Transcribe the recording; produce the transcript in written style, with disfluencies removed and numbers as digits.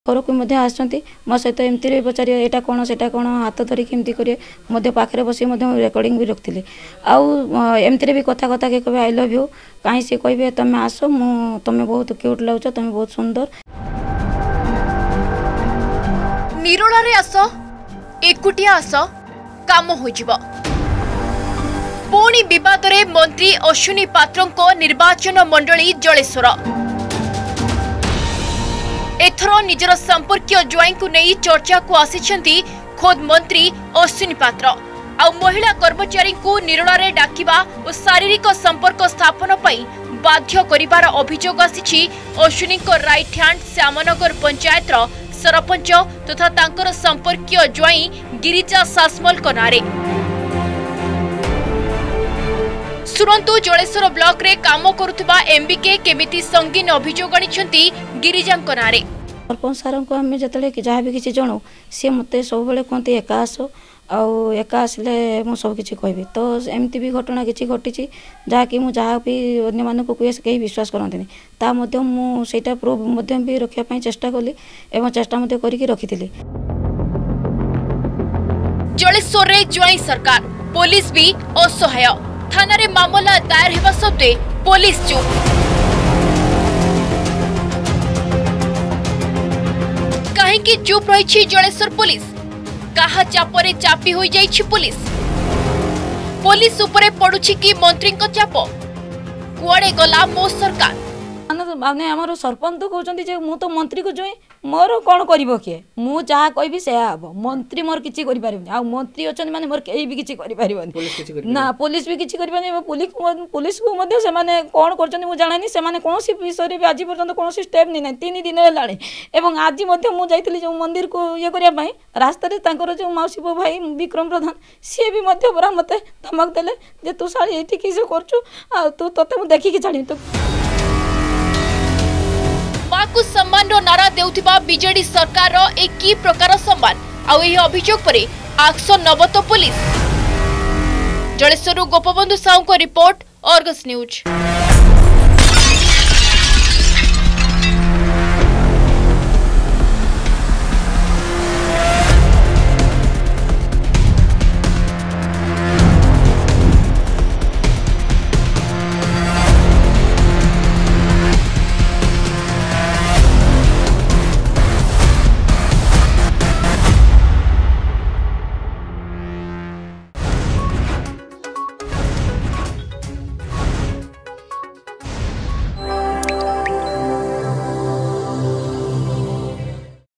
घर को आसती मो सहित एमती पचारे यहाँ कौन से कौन हाथ धरिकी एमती करेंगे पाखे बस रेकर्डिंग भी रखी आमती भी कथा कथा के कहे आई लव यू कहीं सी कहे तुम आस तुम बहुत क्यूट लगुच तुम बहुत सुंदर निरोला रे आस एकुटिया आस काम हो पुणी विवाद रे मंत्री अश्विनी पात्र निर्वाचन मंडली जलेश्वर एथर निजर संपर्कीय ज्वाई को नहीं चर्चा को आसी खोद मंत्री अश्विनी पात्र आ महिला कर्मचारी को निरोला रे डाकिबा और शारीरिक संपर्क स्थापन पई बाध्य करिवार अभियोग आसी अश्विनी को राइट हैंड श्यामनगर पंचायत सरपंच तथा तांकर संपर्कीय ज्वाई गिरिजा सासमल को नारे सुरंतु जलेश्वर ब्लॉक रे काम करुवा एमबीके केमिति संगीन अभियोग आनी गिरिजा नारे सरपंच सार को आम जो जहाँ भी किसी जनाऊ सी मत सब कहते एका आस आका आसिले मु सब किसी कहबी तो एमती भी घटना किसी घटी जहाँकि जहाँ भी अन्य मानक कहे कहीं विश्वास करते मुझे प्रूफ भी रखापी चेष्टा कली एवं चेष्टा करके रखी जलेश्वर रे ज्वाई सरकार पुलिस भी असहाय थाना रे मामला दायर हेबा सत्वे पुलिस चुप कहीं चुप रही जलेश्वर पुलिस कहा चापरे चापी हो जाइछि पुलिस उपरे पड़ुछि कि मंत्री को चाप कुआड़े गला मो सरकार माने आमर सरपंच तो कहते मु तो मंत्री को जोई मोर कौन कर किए मुझे जहाँ कहि से हम मंत्री मोर किसी आ मंत्री अच्छा माने मोर कहीं भी किसी ना पुलिस भी किसी पुलिस को मध्य से माने कौन कर जानी से कौन विषय भी आज पर्यंत कौन स्टेप नहीं 3 दिन है आज मुझे जो मंदिर को ये करने रास्ता जो मौसी पो भाई विक्रम प्रधान सी भी पूरा मत धमक देले तू शाड़ी ये किस कर तू ते देखिकी छाड़ी तो को सम्मान नारा देउथिबा बीजेडी सरकार एक की प्रकार सम्मान आउ एही अभियोग परे एक्शन नब तो पुलिस जलेश्वर गोपबंधु साहू को रिपोर्ट अर्गस न्यूज।